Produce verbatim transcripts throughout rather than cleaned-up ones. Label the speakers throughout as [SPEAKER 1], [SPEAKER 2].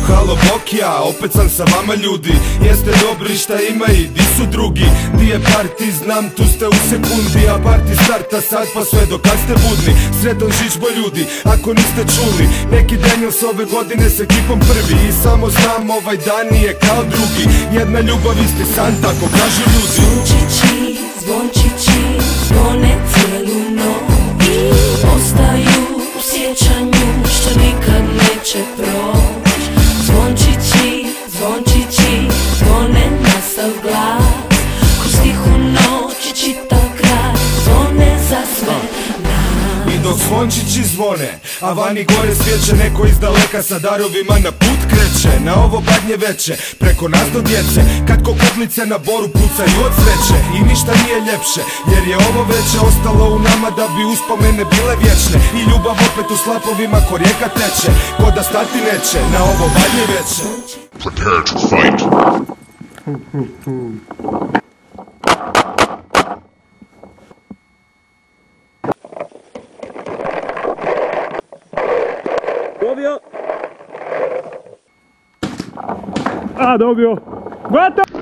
[SPEAKER 1] halo Bokija, opet sam sa vama ljudi. Jeste dobri šta ima i di su drugi. Di je parti, znam tu ste u sekundi. A parti starta sad pa sve dok kad ste budni. Sretan Žičbo ljudi, ako niste čuli. Neki Daniels ove godine s ekipom prvi. I samo znam ovaj dan nije kao drugi. Jedna ljubav isti san, tako kažu ljudi.
[SPEAKER 2] Zvončići, zvončići, zvone cijelu noć i ostaju u sjećanju što nikad neće proć. Zvončići, zvončići, zvone na sav glas, ko stih u noći čita grad, zvone za sve nas.
[SPEAKER 1] I dok zvončići zvone, a vani gore svijeće, neko iz daleka sa darovima na put kreće. Na ovo badnje veće, preko nas do djece, kad kokotnice na boru pucaju od sreće. I ništa nije ljepše, jer je ovo veće ostalo u nama da bi uspomene bile vječne. I ljubav opet u slapovima ko rijeka teče, ko da stati neće na ovo badnje veće.
[SPEAKER 3] Prepare to fight.
[SPEAKER 4] Dobio! A, dobio! Gotovo!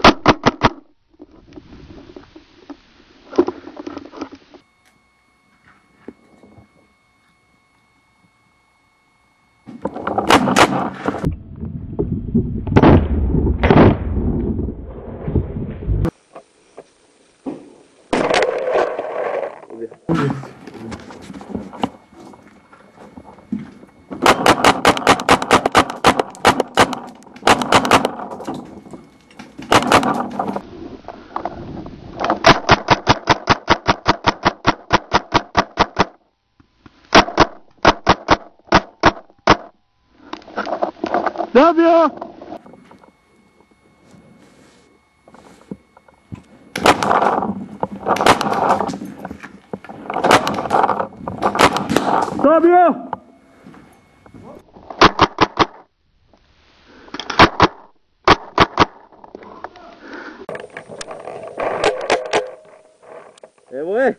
[SPEAKER 4] Dobio! Dobio! Evo je!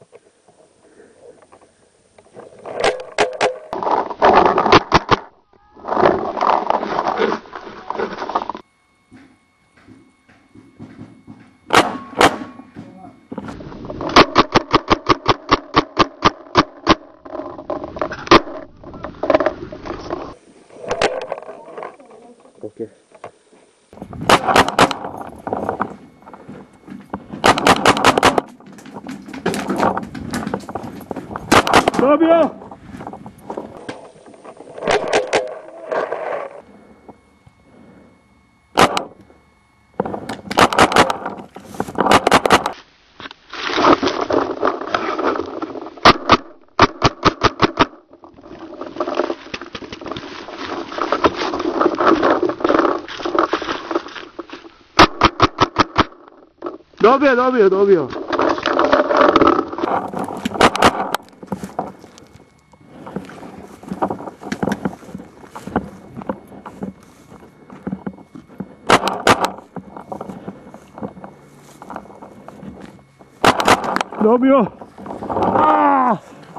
[SPEAKER 4] Okay. Dobio! Dobio, dobio, dobio. Dobio. Ah!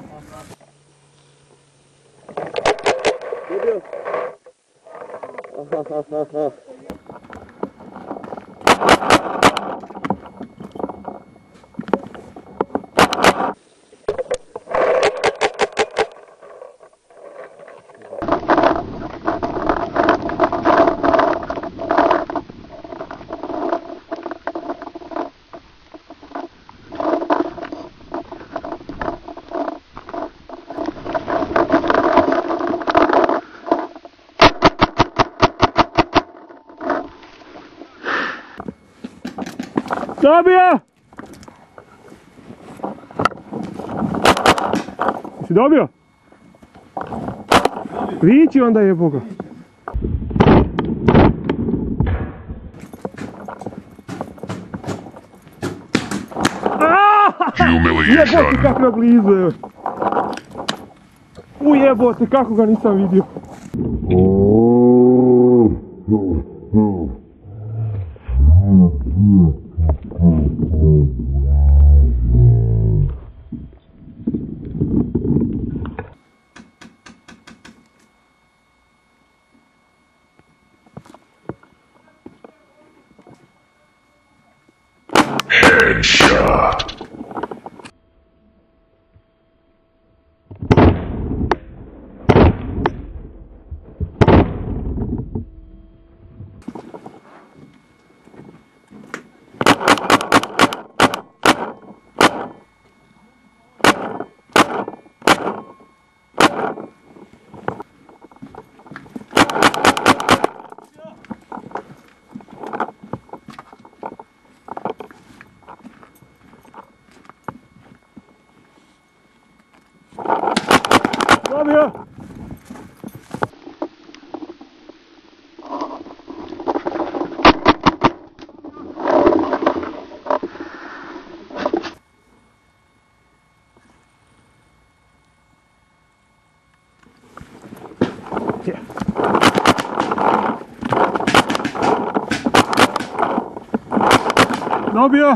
[SPEAKER 4] Dobio. Ah, ah, ah, ah. Dobio! Jesi dobio? Vići onda je Boga. Jebote kako je blizu, evo. Ujebote kako ga nisam vidio.
[SPEAKER 3] Headshot.
[SPEAKER 4] Dobio! Dobio!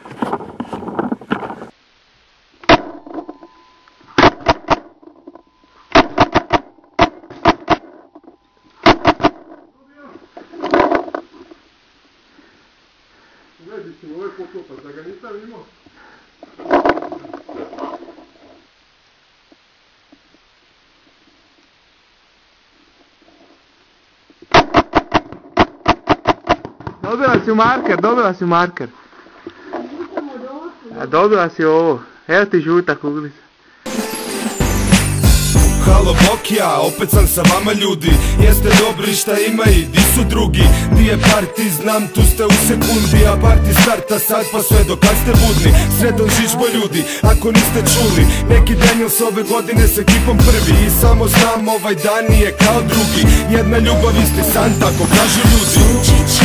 [SPEAKER 4] Gledaj ćemo ovaj poklopac, da ga nisam imao.
[SPEAKER 5] Dobila si u marker, dobila si u marker. A dobila si ovo. Evo ti žuta kuglica.
[SPEAKER 1] Halo Bokija, opet sam sa vama ljudi. Jeste dobri šta ima i di su drugi. Di je parti, znam tu ste u sekundi. A parti starta sad pa sve dok kad ste budni. Sretan Žižbo ljudi, ako niste čuli. Neki Daniels ove godine s ekipom prvi. I samo znam ovaj dan nije kao drugi. Jedna ljubav isti san, tako kažu ljudi.